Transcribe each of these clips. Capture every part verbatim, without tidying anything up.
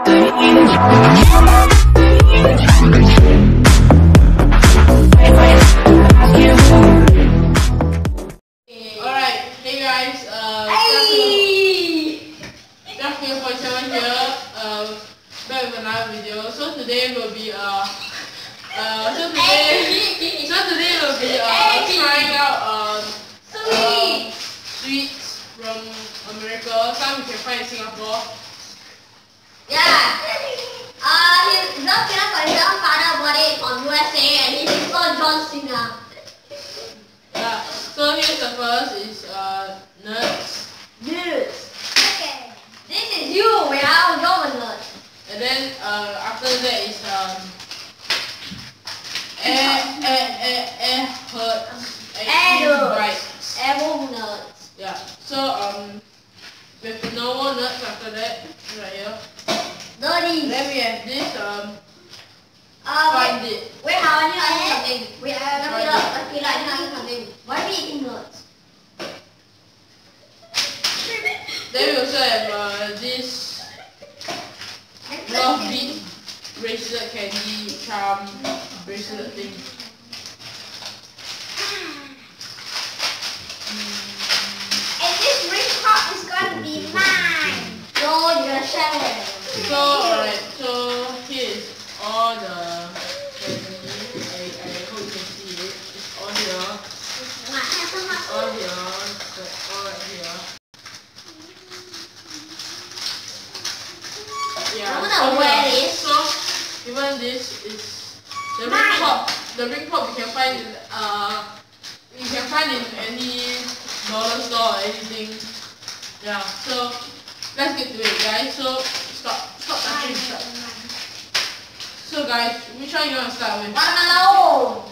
hey guys, uh, Jack here for seven here, uh, back with another video. So today will be, uh, uh, so today, so today will be, uh, trying out, um, uh, sweets from America, some you can find in Singapore. Yeah. Uh, his love peanut for his own father bought it from U S A and he is called John Cena. Yeah. So here's the first is uh nuts. Nuts. Okay. This is you. We are your nuts. And then uh after that is um air air air air hurts Air bites. Air nuts. Yeah. So um with the normal nuts after that right here. Dirty. Then we have this um uh, find wait, it. wait, how are you eating something? Wait, I feel like I feel like I'm eating something. Why are we eating nuts? Then we also have uh this love beat bracelet candy charm bracelet thing. And this ring pop is going to be mine. No, you're gonna share it. So alright, so here is all the candy. I, I hope you can see it. It's all here. It's all here. It's all right here. Yeah. I'm gonna wear this. So even this is the ring pop. The ring pop you can find in uh you can find in any dollar store or anything. Yeah. So let's get to it, guys. So stop, stop touching stuff. So guys, which one you want to start with? No.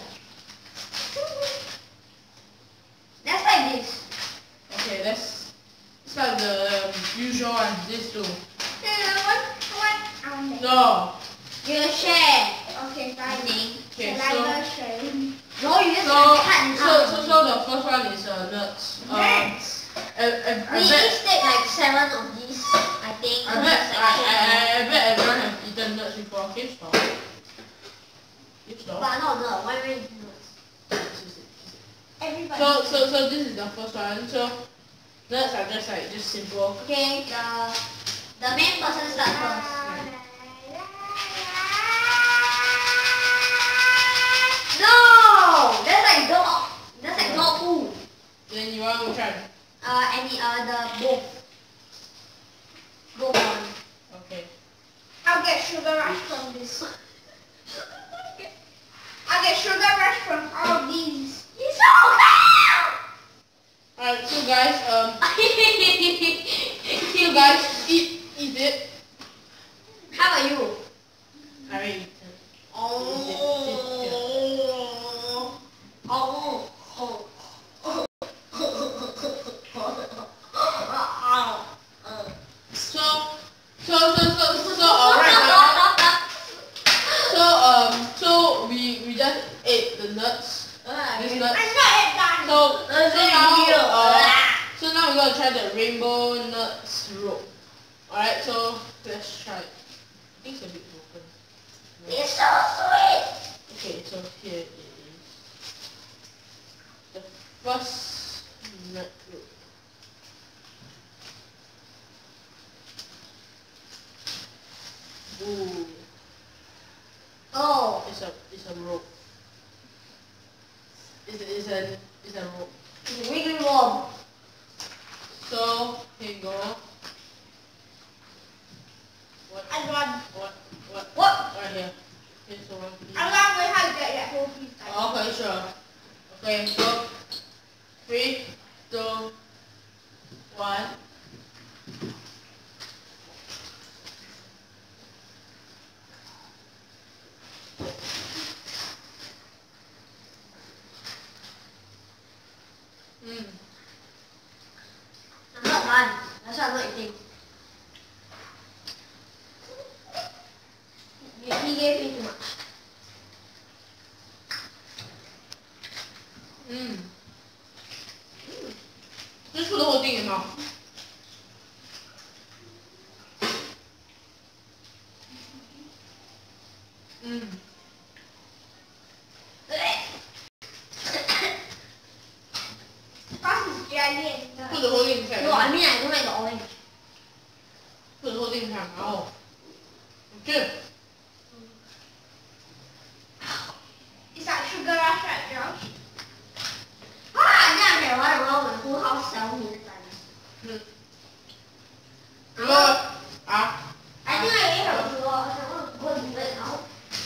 That's like this. Okay, let's start with the um, usual one. This two. What? What? No. You share. Okay, fine. Okay, so no, you just so cut so so so the first one is uh, nuts. Um, I, I, I we bet each take like seven of these, I think. I bet I, I, I bet everyone has eaten nuts before. Okay, stop. Okay, stop. But no, no. Why are we eating nuts? This is it, this is it. Everybody. So so so this is the first one. So nuts are just like just simple. Okay, the the main person start first. No, that's like dog. That's like dog food. Then you want which one? Uh, any uh the both. Both one. Okay. I'll get sugar rush from this. I'll get sugar rush from all these. He's so cool! Alright, so guys, um, so guys, eat, eat it. How about you? I already eaten. Oh. Oh. Oh. So, so, so, so, so, alright now. So, um, so we we just ate the nuts. This nuts. I'm not done. So, so now, uh, so now we're gonna try the rainbow nuts rope. Alright, so let's try it. I think it's a bit broken. It's so sweet. Okay, so here it is. The first nut rope. Ooh, Oh. it's a it's a rope. It's a, it's a it's a rope. It's wiggly worm. So here you go. What I got. what what What? right here. Here's the one piece. I'm not going to get that whole piece. Oh, okay, sure. Okay, so three, two, one. Mm. I'm not done. That's why I'm not eating. He he gave me too much. Mm. Mm. Because it's jelly and nuts. Put the whole thing inside. No, I mean I don't like the orange. Put the whole thing inside. Oh. Okay. It's like sugar rush, right, Josh? Ah, now I can run around my whole house selling it. Mm. Look. Ah. I think I ate her before. I want to go to bed now.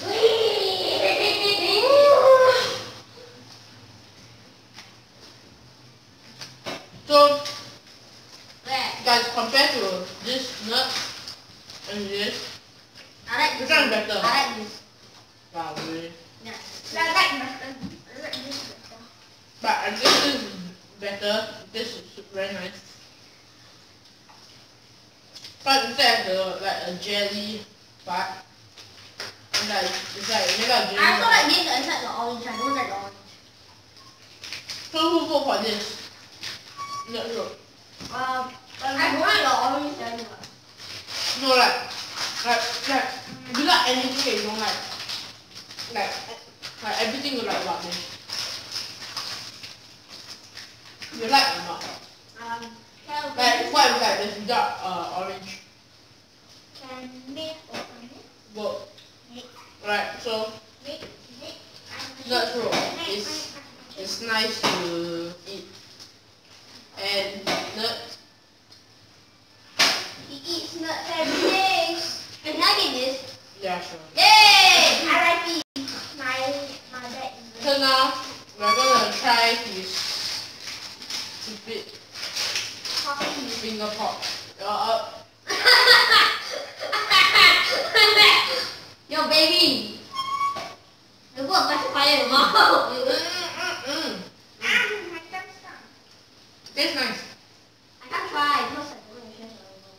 So, Where? guys, compared to this nut and this, I like which this. one is better? I like this. Wow, really? Yeah. I like mustard. I like this better. But I think this is better. This is very nice. But instead of the, like a jelly part, it's like it's like made out of jelly. I also like this inside the orange. I don't like the orange. So who vote for this? No, no. Um, I don't like the orange jelly. No, like, like, like, you like anything that you don't like. Like, like everything you like about this. You like or not? Um, Like, what is like this without uh, orange? Can make or make? Vote. Make. Right, so, Make. Make. nut roll is, is nice to eat. And nut, he eats nuts every day. And I get this. yeah, sure. Yay! I like these. My my bag is So now, we're gonna try his stupid coffee. finger pop. Uh, Yo, baby. You put a fire in your uh, mouth. mm, mm, mm. Ah, my tongue's done. Tastes nice. I can't try because I don't know if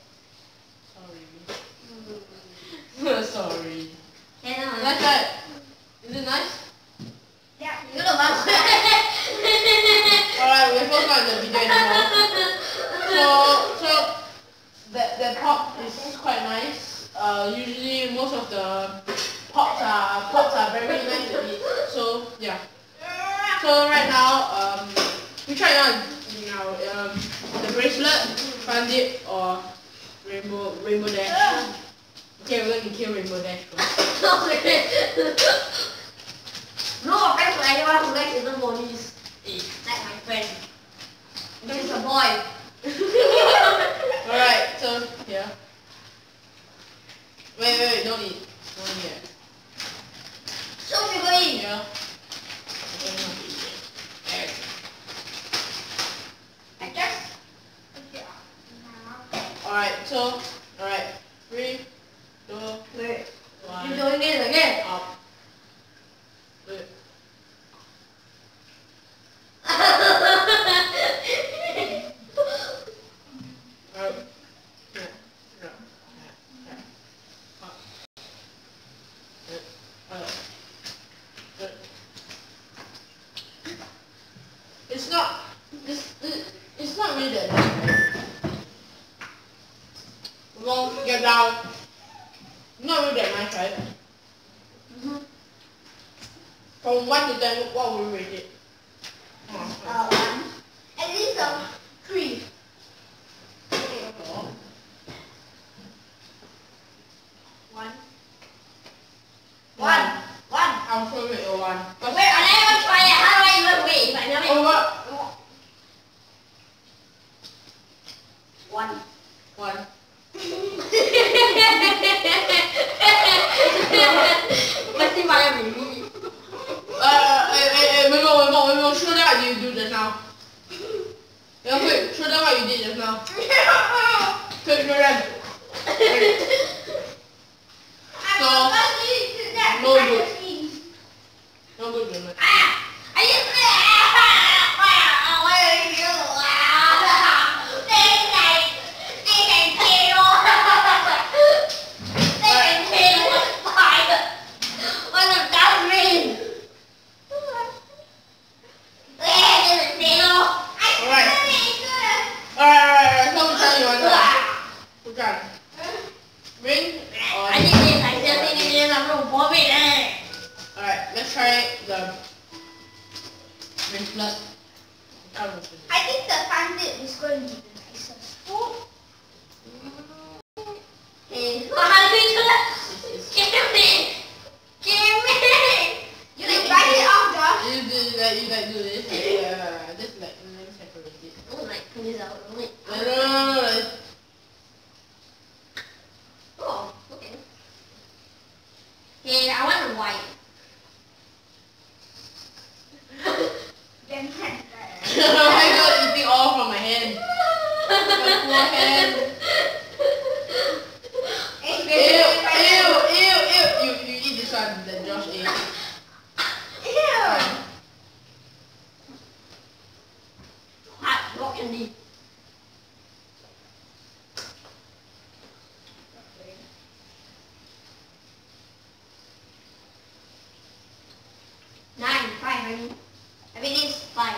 Sorry. Sorry. Can I? That's right. Is it nice? Yeah. You're gonna watch Alright, we're supposed to not in the video anymore. So, so the, the pop is quite nice. Uh, usually most of the pops are pops are very nice to eat. So yeah. So right now, um, we try out, you know, um, the bracelet, Fun Dip, or Rainbow Rainbow Dash. Okay, we're gonna kill Rainbow Dash first. No offense to anyone who likes little ponies. Eh. Like my friend. He's a boy. Alright, so yeah. Wait, wait, wait, don't eat. Don't eat yet. So sugary. Yeah. I don't want to eat yet. I just. Yeah. Alright, so, alright. Three, two, Wait. one. You're doing it again. Up. Wait. Out. Yeah. Yeah. Yeah. Yeah. Up. Yeah. Out. Yeah. It's not. It's it's not really that nice. We're gonna get down. Not really that nice, right? Mm-hmm. From one to ten, what would you rate it? Oh, Uh, one. At least a three. oh. One. One. One. I'll show you a one. Wait, I never try it. How do I even wait if I never Oh, what? One. One. Mesti malam ini. Uh, hey, hey, hey, wait, wait, wait, wait, wait, show them what you do just now. Yeah, quick, show them what you did just now. Quick, show them. So, no good. No good, Jonah. I just Why are you? They can, they can kill. They can kill fire. What does that mean? They can kill. Alright. Alright, alright, alright, so which one you want to Which one? Ring or... I think this. I still think this is a room for me. try the bracelet. I think the fun dip is going to be the nicest. Oh. Hey, what happened? Give me! Give me! You like bite it off, Josh? You do like you like do this. Yeah, just like let me separate it. Oh, like pull this out. Wait. No, no, no, no. Oh, okay. Hey, I want a white. Then hand Oh my god, eating all from my hand. My poor hand. Ew, ew, ew, ew. You, you eat this one that Josh ate. Ew. Hot rock candy. Nine, five, I mean. I mean it's five.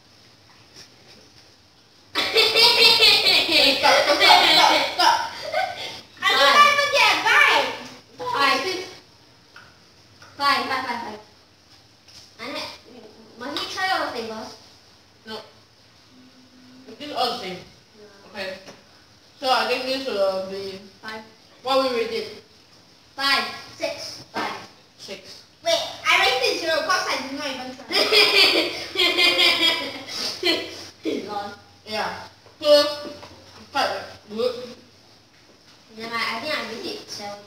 Stop, stop, stop, stop. I didn't even get bite. Five. Five, five, five, five. And must we try all the flavors? No. This is all the same. Okay. So I think this will be Five. what we rated. Five. Six. Five. Six. Wait, I rated zero because I did not even try. Lol. Yeah. So quite good. Never mind, I think I rated seven.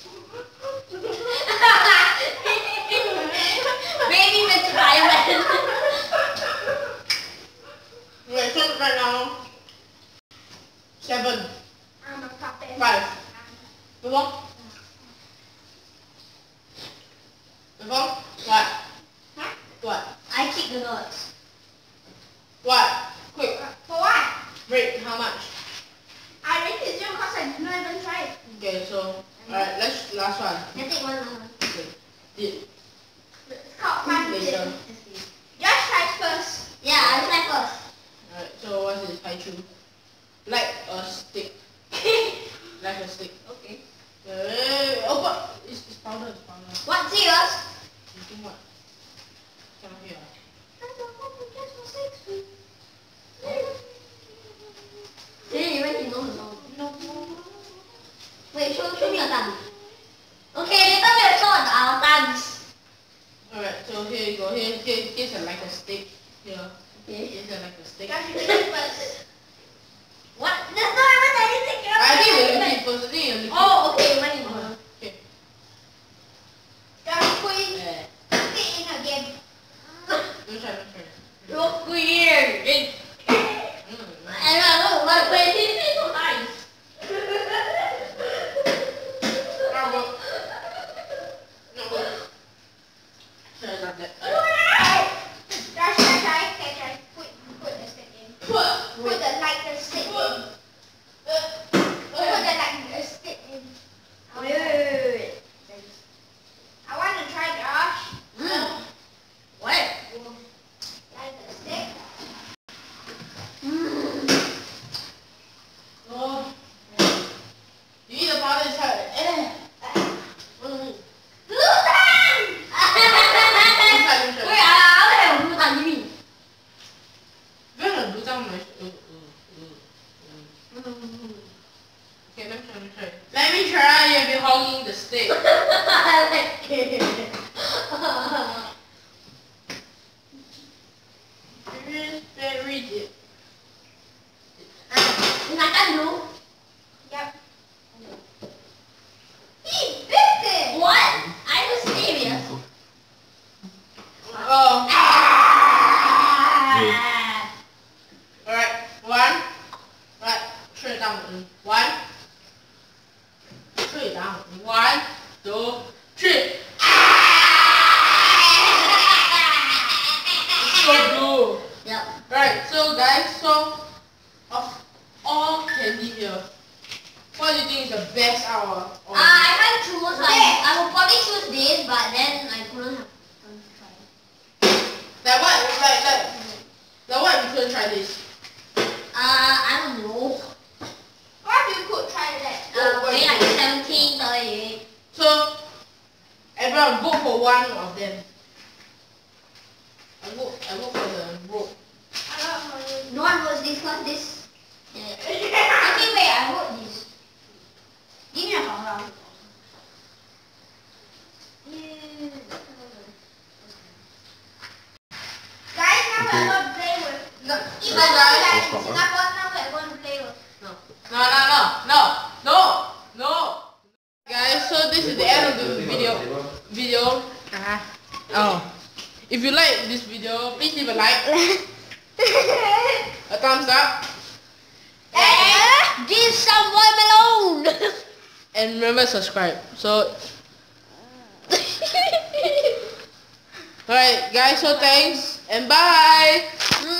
Baby with Thailand. Okay, so right now seven. I'm a puppet. Five. Đúng không? Đúng không? What? Huh? What? I kick the nuts. What? Quick. For what? Rate how much? I rated zero because I did not even try it. Okay, so alright, let's last one. Can I take one last one? Okay. Did It's called fun later. dip. Just try first. Yeah, I try first. Alright, so what's this? I choose. Like a stick. Like a stick. Okay. Hey, oh but it's, it's powder, it's powder. What, serious? You think what? Cannot hear. Didn't even he knows the song. Wait, show, show me your tongue. Okay, later we'll show our tongues. Alright, so here you go. Here, here, here's a like a stick. Here. Okay. Here's a like a stick. Just read it first. What? There's not even anything else. I think you lick it first. I think you lick it. Oh, okay, when you go. Okay. Just put it Yeah. put it in again. Don't try, don't try. Look weird. It, Mm. I don't know, but but it is so nice. Not good. Not good. Sorry about that. Alright. Just try, try, try, try. Put, put the stick in. Put. Put the lighter stick in. Put the lighter stick in. Wait, wait, wait, wait. I want to try Josh. Mm. What? Lighter stick. Mm. Oh. You eat the powder inside. Eh. Mm. Gluten! Inside, inside. Wait, I I have blue tongue, give me. Where the blue tongue my uh, uh, uh, uh. Okay, let me try, let me try. Let me try. You've been hogging the stick. I like it. It is very deep. Makan dulu. Yep. He bit it! What? Are you serious? Oh. Ah. Alright, one. Right, 睡到五. One. 睡到五. One, two, three. It's so blue. Yep. Right, so guys, so of all candy here, what do you think is the best out of all? Uh, I can't choose. I, I would probably choose this, but then I couldn't have couldn't try. Like what? Like like like what if you couldn't try this? Uh, I don't know. What if you could try that? Uh, what maybe is like it? seventeen, thirty-eight. So everyone vote for one of them. I vote. I vote for the broke. I got money. No one votes this cause this. Yeah. Actually, wait, I vote this. Give me a phone. Guys, now we're going to play with. No. Even though like in Singapore, now we're going to play with. No. No, no, no, no, no, no. Guys, so this is the end of the video. Video. Uh, oh. If you like this video, please leave a like, a thumbs up, And give someone alone. and remember to subscribe. So, alright, guys. So thanks and bye.